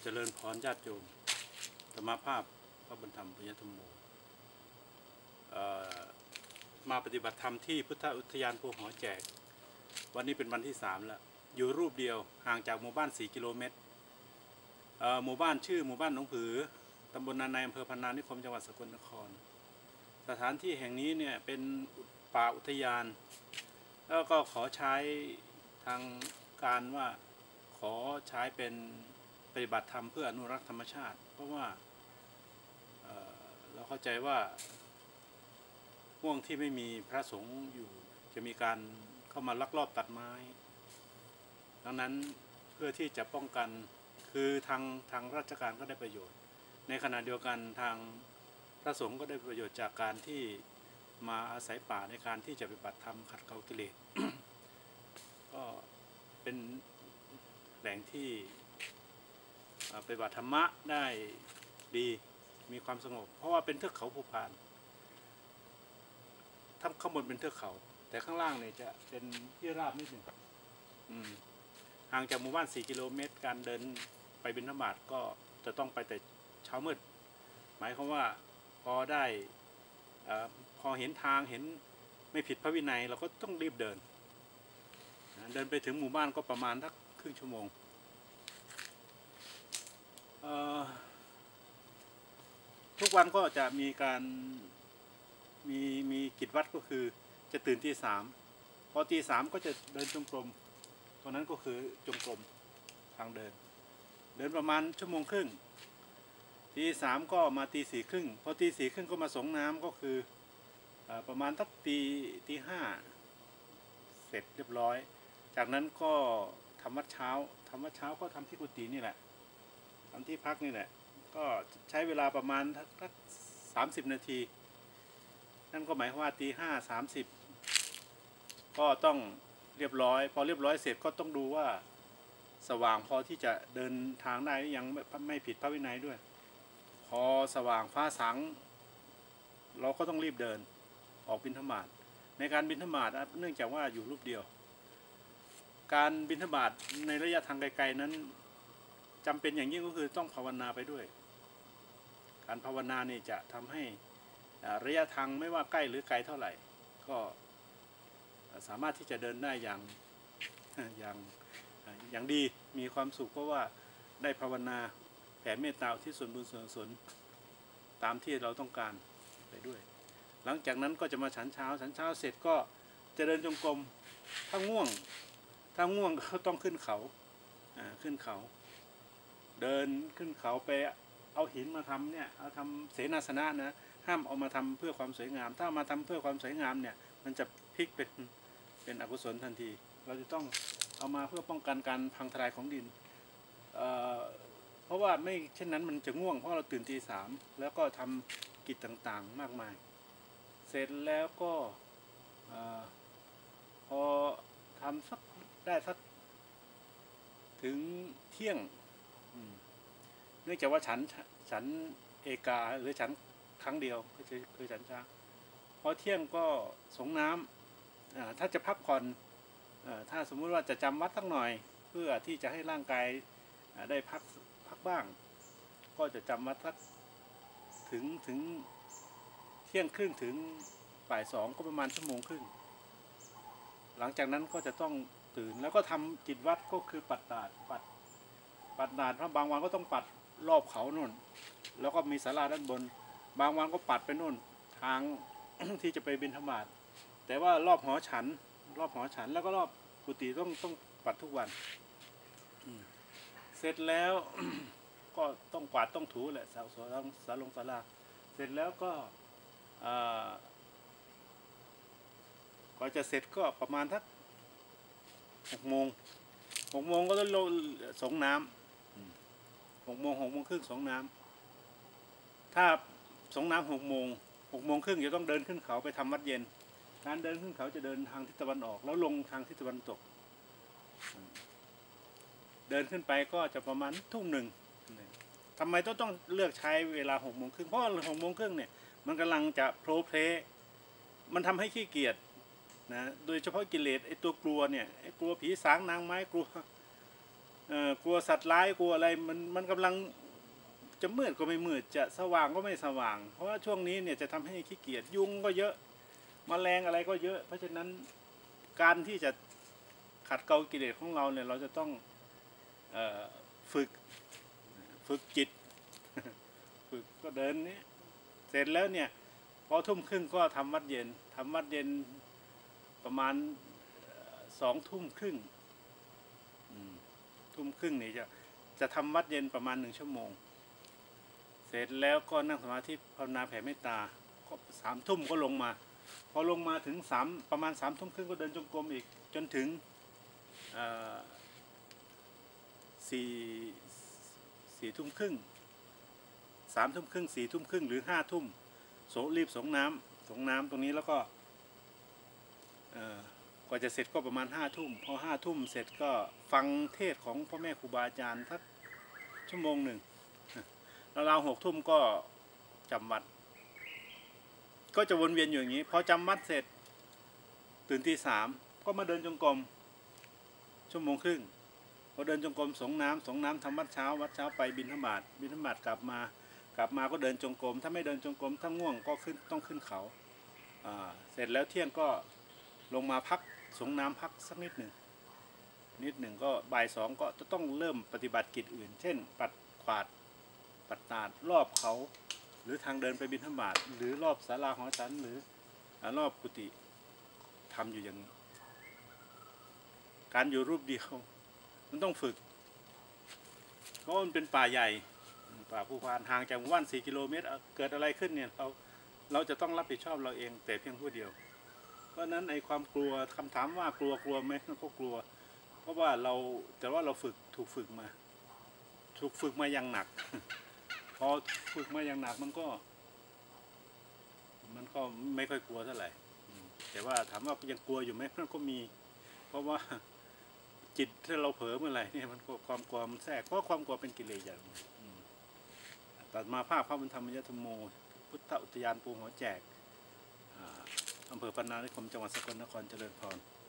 เจริญพรญาติโยมธรรมภาพพระบรรธรรมปุญญธรรมโมมาปฏิบัติธรรมที่พุทธอุทยานภูหอแจกวันนี้เป็นวันที่3แล้วอยู่รูปเดียวห่างจากหมู่บ้าน4 กิโลเมตรหมู่บ้านชื่อหมู่บ้านหนองผือตำบลนาในอำเภอพนานิคมจังหวัดสกลนครสถานที่แห่งนี้เนี่ยเป็นป่าอุทยานแล้วก็ขอใช้ทางการว่าขอใช้เป็นปฏิบัติธรรมเพื่ออนุรักษ์ธรรมชาติเพราะว่าเราเข้าใจว่าห่วงที่ไม่มีพระสงฆ์อยู่จะมีการเข้ามาลักลอบตัดไม้ดังนั้นเพื่อที่จะป้องกันคือทางราชการก็ได้ประโยชน์ในขณะเดียวกันทางพระสงฆ์ก็ได้ประโยชน์จากการที่มาอาศัยป่าในการที่จะปฏิบัติธรรมขัดเกลากิเลส ก็เป็นแหล่งที่ปฏิบัติธรรมะได้ดีมีความสงบเพราะว่าเป็นเทือกเขาภูพานถ้าข้างบนเป็นเทือกเขาแต่ข้างล่างเนี่ยจะเป็นที่ราบนิดหนึ่งห่างจากหมู่บ้าน4 กิโลเมตรการเดินไปบิณฑบาตก็จะต้องไปแต่เช้ามืดหมายความว่าพอได้พอเห็นทางเห็นไม่ผิดพระวินัยเราก็ต้องรีบเดินไปถึงหมู่บ้านก็ประมาณสักครึ่งชั่วโมงทุกวันก็จะมีการมีกิจวัตรก็คือจะตื่นตี 3พอตี 3ก็จะเดินจงกรมตรงนั้นก็คือจงกรมทางเดินประมาณ1.5 ชั่วโมงตี 3ก็มาตี 4 ครึ่งพอตี 4 ครึ่งก็มาสงน้ำก็คือประมาณสักตี 5เสร็จเรียบร้อยจากนั้นก็ทำวัดเช้าก็ทำที่กุฏินี่แหละทำที่พักนี่แหละก็ใช้เวลาประมาณสัก30 นาทีนั่นก็หมายความว่าตี 5:30ก็ต้องเรียบร้อยพอเรียบร้อยเสร็จก็ต้องดูว่าสว่างพอที่จะเดินทางได้ยังไม่ผิดพระวินัยด้วยพอสว่างฟ้าสางเราก็ต้องรีบเดินออกบิณฑบาตในการบิณฑบาตเนื่องจากว่าอยู่รูปเดียวการบิณฑบาตในระยะทางไกลๆนั้นจำเป็นอย่างยิ่งก็คือต้องภาวนาไปด้วยการภาวนานี่จะทำให้ระยะทางไม่ว่าใกล้หรือไกลเท่าไหร่ก็สามารถที่จะเดินได้อย่างดีมีความสุขเพราะว่าได้ภาวนาแผ่เมตตาที่ส่วนบุญส่วนกุศลตามที่เราต้องการไปด้วยหลังจากนั้นก็จะมาฉันเช้าเสร็จก็จะเดินจงกรมถ้าง่วงก็ต้องขึ้นเขาเดินขึ้นเขาไปเอาหินมาทำเนี่ยเอาทำเสนาสนะนะห้ามเอามาทำเพื่อความสวยงามถ้ามาทำเพื่อความสวยงามเนี่ยมันจะพลิกเป็นอกุศลทันทีเราจะต้องเอามาเพื่อป้องกันการพังทลายของดินเพราะว่าไม่เช่นนั้นมันจะง่วงเพราะเราตื่นตี 3แล้วก็ทำกิจต่างๆมากมายเสร็จแล้วก็พอทำสักถึงเที่ยงเนื่องจากว่าฉันเอกาหรือฉันครั้งเดียวคือฉันช้าพอเที่ยงก็สงน้ำถ้าจะพักผ่อนถ้าสมมุติว่าจะจำวัดสักหน่อยเพื่อที่จะให้ร่างกายได้พักบ้างก็จะจำวัดสักถึงเที่ยงครึ่งถึงบ่าย 2ก็ประมาณ1.5 ชั่วโมงหลังจากนั้นก็จะต้องตื่นแล้วก็ทำกิจวัตรก็คือปัดดาดเพราะบางวันก็ต้องปัดรอบเขาโน่นแล้วก็มีศาลาด้านบนบางวันก็ปัดไปโน่นทาง ที่จะไปบิณฑบาตแต่ว่ารอบหอฉันแล้วก็รอบกุฏิต้องปัดทุกวันเสร็จแล้ว ก็ต้องกวาดต้องถูแหละศาลาเสร็จแล้วก็ก่อนจะเสร็จก็ประมาณทัก6 โมงก็ต้องสงน้ำ6 โมงครึ่งสงน้ำถ้าสงน้ำ6 โมงครึ่งจะต้องเดินขึ้นเขาไปทำวัดเย็นการเดินขึ้นเขาจะเดินทางทิศตะวันออกแล้วลงทางทิศตะวันตกเดินขึ้นไปก็จะประมาณ 1:00 ทำไมต้องเลือกใช้เวลา6 โมงครึ่งเพราะ6 โมงครึ่งเนี่ยมันกำลังจะโผล่เพลมันทำให้ขี้เกียจนะโดยเฉพาะกิเลสไอ้ตัวกลัวเนี่ยไอ้กลัวผีสางนางไม้กลัวกลัวสัตว์ร้ายกลัวอะไรมันกำลังจะมืดก็ไม่มืดจะสว่างก็ไม่สว่าง เพราะว่าช่วงนี้เนี่ยจะทำให้ขี้เกียจยุงก็เยอะมแมลงอะไรก็เยอะ เพราะฉะนั้นการที่จะขัดเกลากิเลสของเราเนี่ยเราจะต้องฝึกจิต ฝึกก็เดินนี้เสร็จแล้วเนี่ยพอทุ่มครึ่งก็ทำวัดเย็นประมาณ20:30ทุ่มครึ่งนี่จะทำวัดเย็นประมาณ1 ชั่วโมงเสร็จแล้วก็นั่งสมาธิภาวนาแผ่เมตตาก็3 ทุ่มก็ลงมาพอลงมาถึงประมาณ3 ทุ่มครึ่งก็เดินจงกรมอีกจนถึง4 ทุ่มครึ่ง3 ทุ่มครึ่ง4 ทุ่มครึ่งหรือ5 ทุ่มรีบส่งน้ำตรงนี้แล้วก็กว่าจะเสร็จก็ประมาณ5 ทุ่มพอ5 ทุ่มเสร็จก็ฟังเทศของพ่อแม่ครูบาอาจารย์สัก1 ชั่วโมงแล้วเรา6 ทุ่มก็จำวัดก็จะวนเวียนอยู่อย่างนี้พอจำวัดเสร็จตื่นตี 3ก็มาเดินจงกรม1 ชั่วโมงครึ่งพอเดินจงกรมส่งน้ำทำวัดเช้าไปบิณฑบาตกลับมาก็เดินจงกรมถ้าไม่เดินจงกรมถ้าง่วงก็ต้องขึ้นเขาเสร็จแล้วเที่ยงก็ลงมาพักส่งน้ำพักสักนิดหนึ่งก็บ่าย 2ก็จะต้องเริ่มปฏิบัติกิจอื่นเช่นปัดขวาดปัดตาดรอบเขาหรือทางเดินไปบิณฑบาตหรือรอบศาลาหอฉันหรือรอบกุฏิทำอยู่อย่างนี้การอยู่รูปเดียวมันต้องฝึกเพราะมันเป็นป่าใหญ่ป่าภูพานห่างจากหมู่บ้าน4 กิโลเมตรเกิดอะไรขึ้นเนี่ยเราจะต้องรับผิดชอบเราเองแต่เพียงผู้เดียวเพราะนั้นไอ้ความกลัวคำถามว่ากลัวไหมก็กลัวเพราะว่าแต่ว่าเราถูกฝึกมาอย่างหนัก พอฝึกมาอย่างหนักมันก็ไม่ค่อยกลัวเท่าไหร่แต่ว่าถามว่ายังกลัวอยู่ไหมมันก็มีเพราะว่าจิตถ้าเราเผลอเมื่อไหร่เนี่ยมันก็ความกลัวมันแทรกเพราะความกลัวเป็นกิเลสอย่างตัดมาภาคพระบรรธรรมยธรรมโมพุทธอุทยานปูหัวแจกอำเภอปนานิคมจังหวัดสกลนครเจริญพร